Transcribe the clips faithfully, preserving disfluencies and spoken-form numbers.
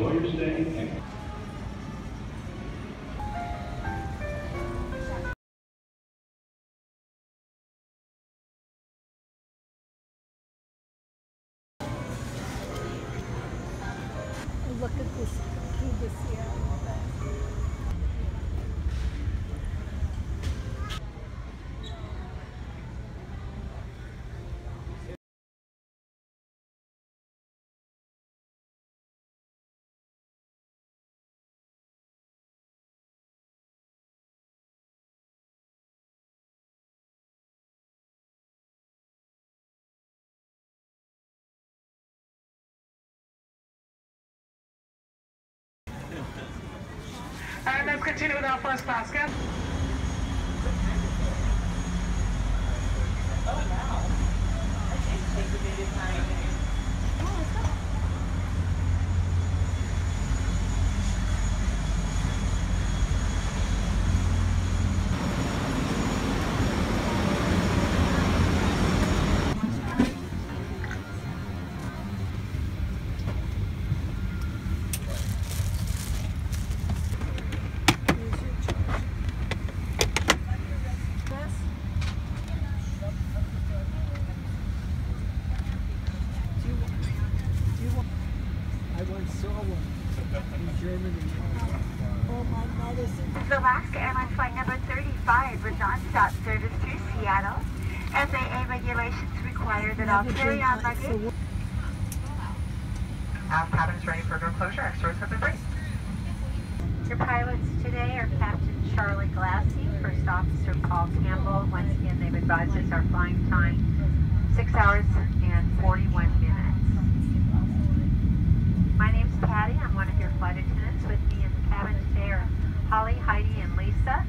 enjoy your stay. Look at this Cuba Sierra. And let's continue with our first basket. Oh, wow. I did take the biggest time. Alaska Airlines flight number thirty-five was non-stop service to Seattle. F A A regulations require that all carry-on luggage. Our cabin is ready for door closure. Our doors have been braced. Your pilots today are Captain Charlie Glassy, First Officer Paul Campbell. Once again, they've advised us our flying time six hours and forty-one minutes. My name's Patty. I'm one of your flight attendants. With me in the cabin today are Holly, Heidi, and Lisa.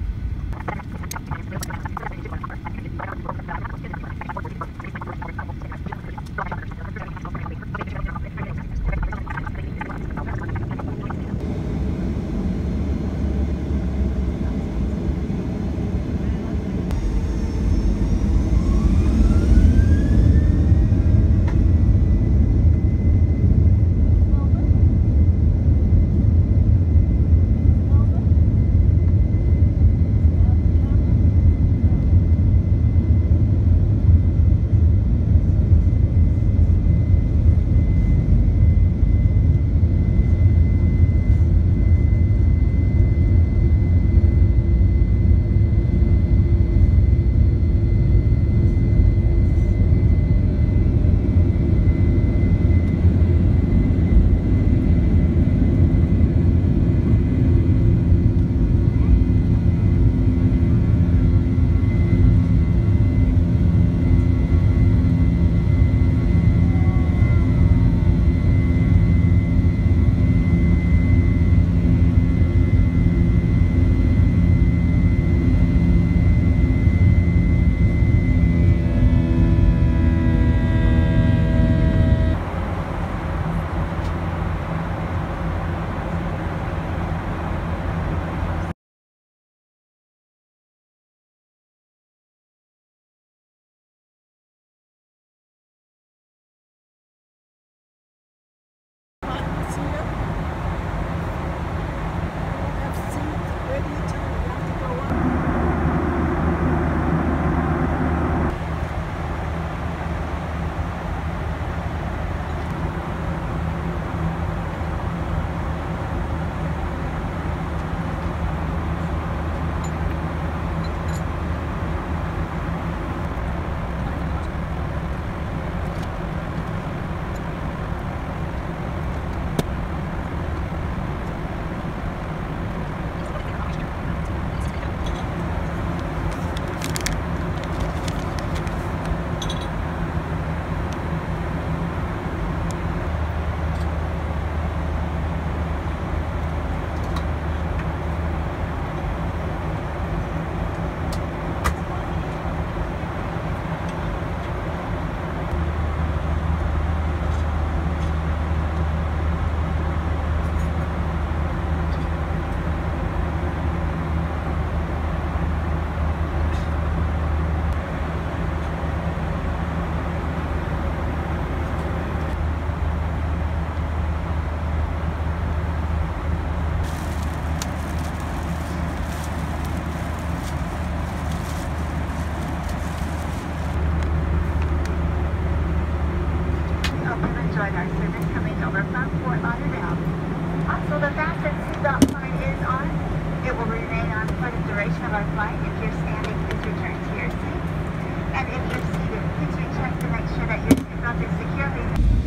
will remain on for the duration of our flight. If you're standing, please return to your seat. And if you're seated, please recheck to make sure that your seatbelt is securely.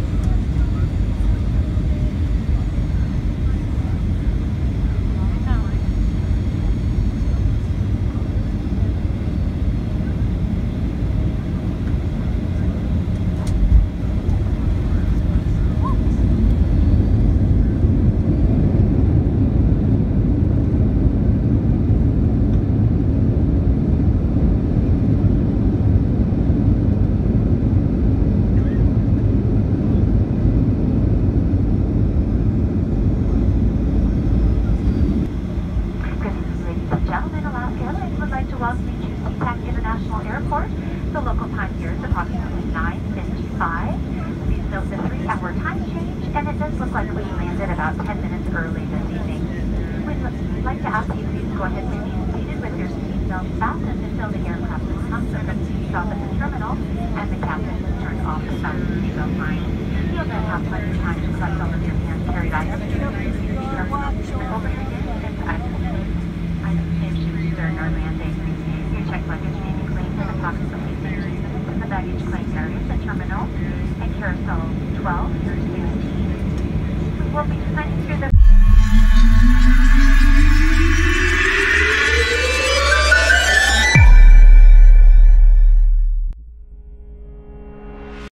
Airport. The local time here is approximately nine fifty-five. Please note the three-hour time change, and it does look like we landed about ten minutes early this evening. We'd like to ask you please go ahead and remain seated with your seatbelt fastened until the aircraft is come to a stop at the terminal, and the captain has turned off the fasten seatbelt sign. You'll then have plenty of time to collect all of your hand-carried items. Please be careful over your gate and items mentioned during our landing. Your checked luggage may be claimed in approximately fifteen minutes in the baggage claim area, the terminal, and carousel twelve